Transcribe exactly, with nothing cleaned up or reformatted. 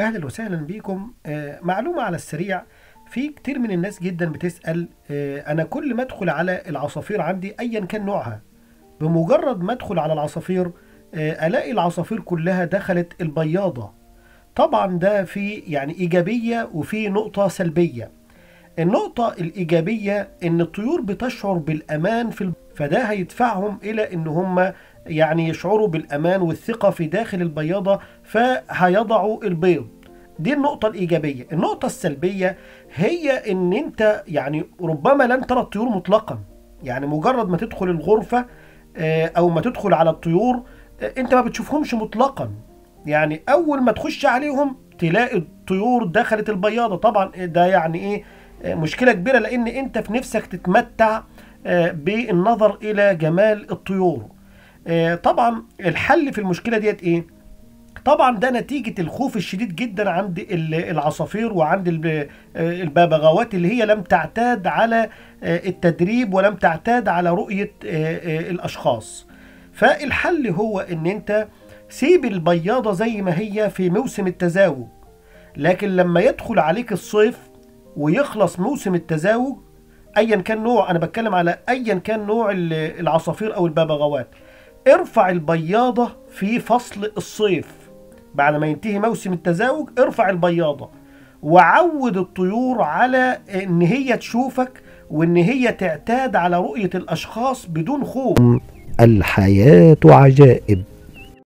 اهلا وسهلا بيكم. آه معلومة على السريع. في كتير من الناس جدا بتسأل، آه انا كل ما ادخل على العصافير عندي ايا كان نوعها، بمجرد ما ادخل على العصافير آه الاقي العصافير كلها دخلت البياضة. طبعا ده في يعني ايجابية وفي نقطة سلبية. النقطة الإيجابية إن الطيور بتشعر بالأمان في الب... فده هيدفعهم إلى إن هم يعني يشعروا بالأمان والثقة في داخل البياضة، فهيضعوا البيض. دي النقطة الإيجابية. النقطة السلبية هي إن أنت يعني ربما لن ترى الطيور مطلقا. يعني مجرد ما تدخل الغرفة آه، أو ما تدخل على الطيور، آه، أنت ما بتشوفهمش مطلقا. يعني أول ما تخش عليهم تلاقي الطيور دخلت البياضة. طبعا ده يعني إيه، مشكلة كبيرة، لأن أنت في نفسك تتمتع بالنظر إلى جمال الطيور. طبعا الحل في المشكلة ديت إيه؟ طبعا ده نتيجة الخوف الشديد جدا عند العصافير وعند الببغاوات اللي هي لم تعتاد على التدريب ولم تعتاد على رؤية الأشخاص. فالحل هو إن أنت سيب البياضة زي ما هي في موسم التزاوج، لكن لما يدخل عليك الصيف ويخلص موسم التزاوج ايا كان نوع، انا بتكلم على ايا كان نوع العصافير او الببغاوات، ارفع البياضة في فصل الصيف. بعد ما ينتهي موسم التزاوج ارفع البياضة وعود الطيور على ان هي تشوفك وان هي تعتاد على رؤية الاشخاص بدون خوف. الحياة عجائب.